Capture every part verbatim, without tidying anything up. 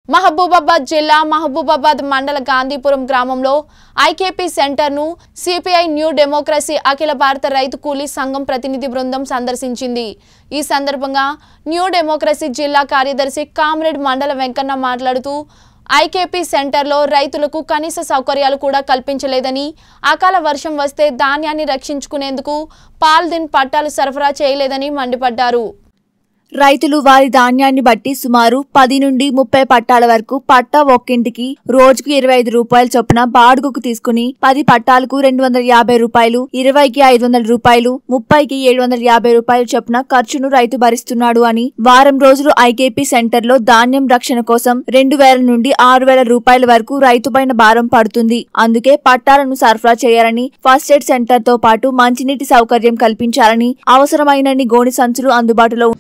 మహబూబాబాద్ జిల్లా మహబూబాబాద్ మండల గాంధీపురం గ్రామంలో ఐకేపీ సెంటర్ను సిపిఐ న్యూ డెమోక్రసీ అఖిల భారత రైతు కూలీ సంఘం ప్రతినిధి బృందం సందర్శించింది। ఈ సందర్భంగా న్యూ డెమోక్రసీ జిల్లా కార్యదర్శి కామ్రేడ్ మండల వెంకన్న మాట్లాడుతూ ఐకేపీ సెంటర్లో రైతులకు కనీస సౌకర్యాలు కూడా కల్పించలేదని, అకాల వర్షం వస్తే ధాన్యాన్ని రక్షించుకునేందుకు పాల్దిన్ పట్టాలు సరఫరా చేయలేదని మండిపడ్డారు। రైతులు వారి ధాన్యాన్ని బట్టి సుమారు పది నుండి ముప్పై పట్టాల వరకు పట్టా ఒక్కింటికి రోజుకు ఇరవై ఐదు రూపాయల చొప్పున బాడుగుకు తీసుకుని పది పట్టాలకు రెండు వందల యాభై రూపాయలు, ఇరవైకి ఐదు వందల రూపాయలు, ముప్పైకి ఏడు వందల యాభై రూపాయల చొప్పున ఖర్చును రైతు భరిస్తున్నాడు అని, వారం రోజులు ఐకేపీ సెంటర్ లో ధాన్యం రక్షణ కోసం రెండు వేల నుండి ఆరు వేల రూపాయల వరకు రైతు పైన భారం పడుతుంది। అందుకే పట్టాలను సరఫరా చేయాలని, ఫస్ట్ ఎయిడ్ సెంటర్ తో పాటు మంచినీటి సౌకర్యం కల్పించాలని, అవసరమైనన్ని గోని సంచులు అందుబాటులో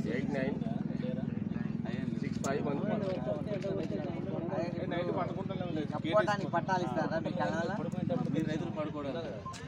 పట్టాలు ఇస్తారా మీ కళలో మీరు రైతులు పడుకోవడం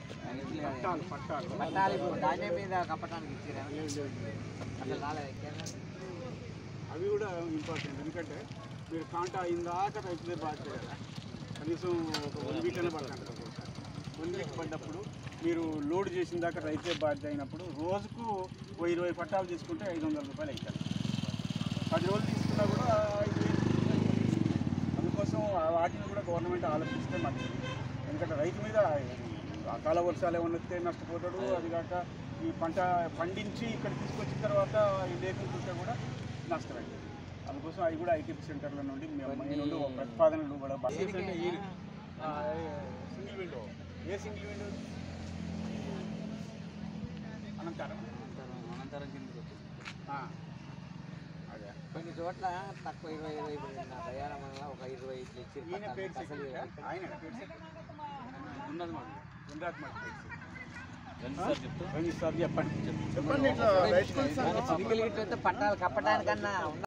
పట్టాలు ధాన్యం మీద కప్పటానికి ఇచ్చారా? అసలు రాలేదు అవి కూడా ఇంపార్టెంట్, ఎందుకంటే మీరు కాంటా అయిందాక రైతులే బాధ్యత కదా, కనీసం ఒక వన్ వీక్ అయినా పడుతుంది। వన్ వీక్ పడ్డప్పుడు మీరు లోడ్ చేసిన దాకా రైతే బాధ్యత అయినప్పుడు రోజుకు ఓ ఇరవై పట్టాలు తీసుకుంటే ఐదు వందల రూపాయలు అవుతాయి। పది రోజులు తీసుకున్నా కూడా ఐదు వేలు। అందుకోసం వాటిని కూడా గవర్నమెంట్ ఆలోచిస్తే మంచిది, ఎందుకంటే రైతు మీద అకాల వర్షాలు ఏమన్నా వస్తే నష్టపోతాడు, అది కాక ఈ పంట పండించి ఇక్కడ తీసుకొచ్చిన తర్వాత లేకుంటుంటే కూడా నష్టమైంది। అందుకోసం అవి కూడా ఐకేపీ సెంటర్ల నుండి నుండి ప్రతిపాదనలు కూడా సింగిల్ విండో ఏ సింగిల్ విండో అనంతరం అనంతరం కింద అదే కొన్ని చోట్ల తక్కువ ఇరవై ఇరవై దయాల వల్ల ఒక ఇరవై ఇట్లా ఇచ్చి ఆయన ఉన్నది మాకు ఉందాక మాకు చెప్పండి చెప్పండి పట్టాలు కప్పడానికన్నా